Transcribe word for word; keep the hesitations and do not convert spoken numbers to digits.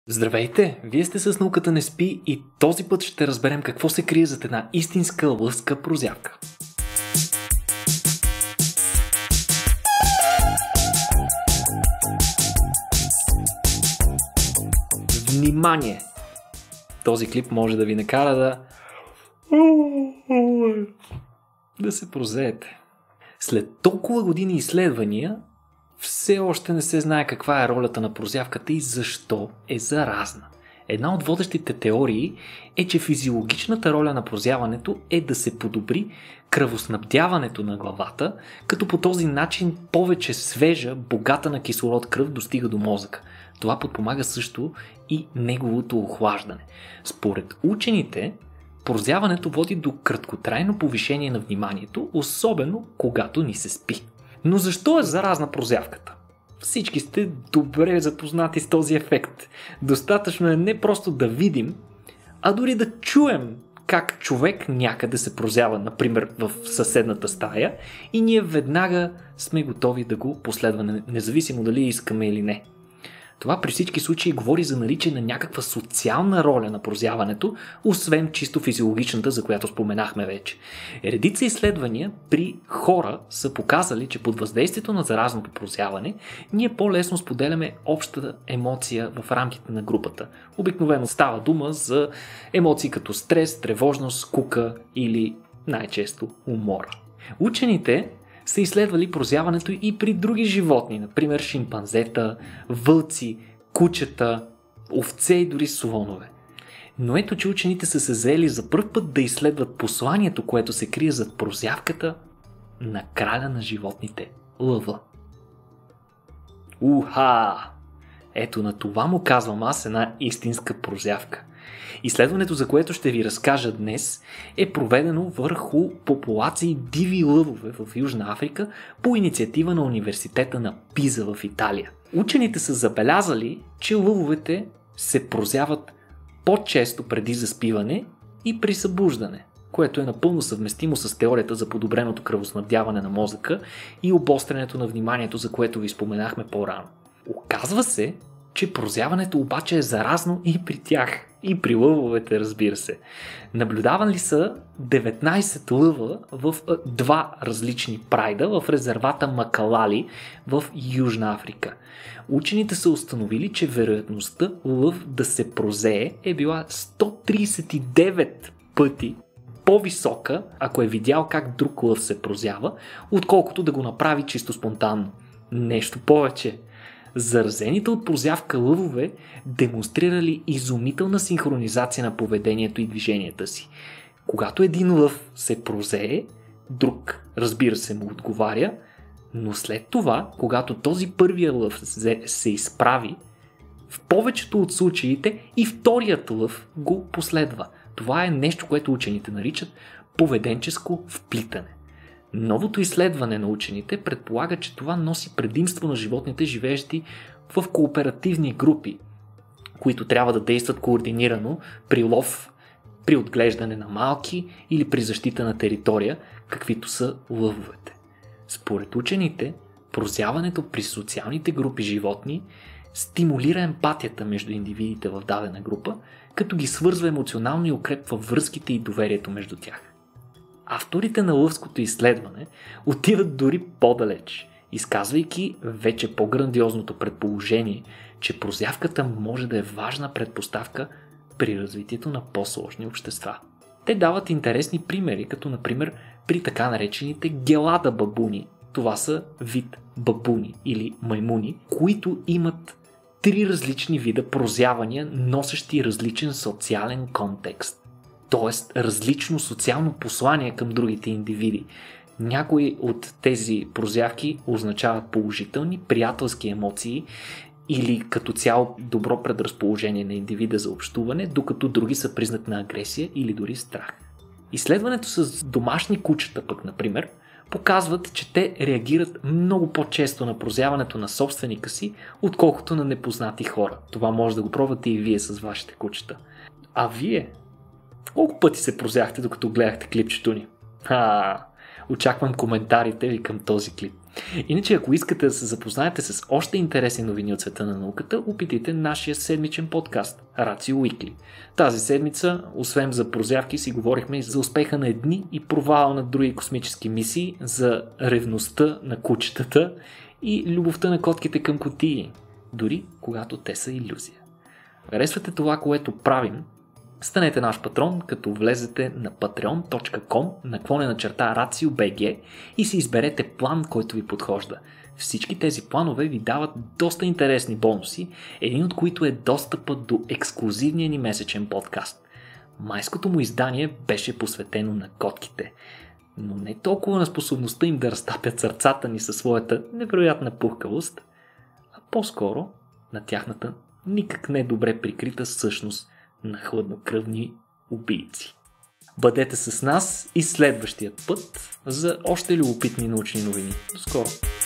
Здравейте! Вие сте с Науката не спи и този път ще разберем какво се крие зад една истинска лъвска прозявка. Внимание! Този клип може да ви накара да... да се прозеете. След толкова години изследвания, все още не се знае каква е ролята на прозявката и защо е заразна. Една от водещите теории е, че физиологичната роля на прозяването е да се подобри кръвоснабдяването на главата, като по този начин повече свежа, богата на кислород кръв достига до мозъка. Това подпомага също и неговото охлаждане. Според учените, прозяването води до краткотрайно повишение на вниманието, особено когато ни се спи. Но защо е заразна прозявката? Всички сте добре запознати с този ефект. Достатъчно е не просто да видим, а дори да чуем как човек някъде се прозява, например в съседната стая, и ние веднага сме готови да го последваме, независимо дали искаме или не. Това при всички случаи говори за наличие на някаква социална роля на прозяването, освен чисто физиологичната, за която споменахме вече. Редица изследвания при хора са показали, че под въздействието на заразното прозяване ние по-лесно споделяме общата емоция в рамките на групата. Обикновено става дума за емоции като стрес, тревожност, скука или най-често умора. Учените са изследвали прозяването и при други животни, например шимпанзета, вълци, кучета, овце и дори слонове. Но ето, че учените са се заели за пръв път да изследват посланието, което се крие зад прозявката на краля на животните – лъва. Уха! Ето на това му казвам аз една истинска прозявка. Изследването, за което ще ви разкажа днес, е проведено върху популации диви лъвове в Южна Африка по инициатива на университета на Пиза в Италия. Учените са забелязали, че лъвовете се прозяват по-често преди заспиване и при събуждане, което е напълно съвместимо с теорията за подобреното кръвоснабдяване на мозъка и обострянето на вниманието, за което ви споменахме по-рано. Оказва се, че прозяването обаче е заразно и при тях. И при лъвовете, разбира се. Наблюдавани са деветнайсет лъва в два различни прайда в резервата Макалали в Южна Африка. Учените са установили, че вероятността лъв да се прозее е била сто трийсет и девет пъти по-висока, ако е видял как друг лъв се прозява, отколкото да го направи чисто спонтанно. Нещо повече. Заразените от прозявка лъвове демонстрирали изумителна синхронизация на поведението и движенията си. Когато един лъв се прозее, друг, разбира се, му отговаря, но след това, когато този първия лъв се изправи, в повечето от случаите и вторият лъв го последва. Това е нещо, което учените наричат поведенческо вплитане. Новото изследване на учените предполага, че това носи предимство на животните, живеещи в кооперативни групи, които трябва да действат координирано при лов, при отглеждане на малки или при защита на територия, каквито са лъвовете. Според учените, прозяването при социалните групи животни стимулира емпатията между индивидите в дадена група, като ги свързва емоционално и укрепва връзките и доверието между тях. Авторите на лъвското изследване отиват дори по-далеч, изказвайки вече по-грандиозното предположение, че прозявката може да е важна предпоставка при развитието на по-сложни общества. Те дават интересни примери, като например при така наречените гелада бабуни. Това са вид бабуни или маймуни, които имат три различни вида прозявания, носещи различен социален контекст. Т.е. различно социално послание към другите индивиди. Някои от тези прозявки означават положителни, приятелски емоции или като цяло добро предразположение на индивида за общуване, докато други са признак на агресия или дори страх. Изследването с домашни кучета пък, например, показват, че те реагират много по-често на прозяването на собственика си, отколкото на непознати хора. Това може да го пробвате и вие с вашите кучета. А вие? Колко пъти се прозяхте, докато гледахте клипчето ни? А, очаквам коментарите ви към този клип. Иначе, ако искате да се запознаете с още интересни новини от света на науката, опитайте нашия седмичен подкаст Ratio Weekly. Тази седмица, освен за прозявки, си говорихме и за успеха на едни и провала на други космически мисии, за ревността на кучетата и любовта на котките към кутии, дори когато те са илюзия. Харесвате това, което правим? Станете наш патрон, като влезете на patreon точка com наклонена черта RACIO.bg и си изберете план, който ви подхожда. Всички тези планове ви дават доста интересни бонуси, един от които е достъпът до ексклузивния ни месечен подкаст. Майското му издание беше посветено на котките, но не толкова на способността им да разтапят сърцата ни със своята невероятна пухкавост, а по-скоро на тяхната никак не добре прикрита същност на хладнокръвни убийци. Бъдете с нас и следващия път за още любопитни научни новини. До скоро!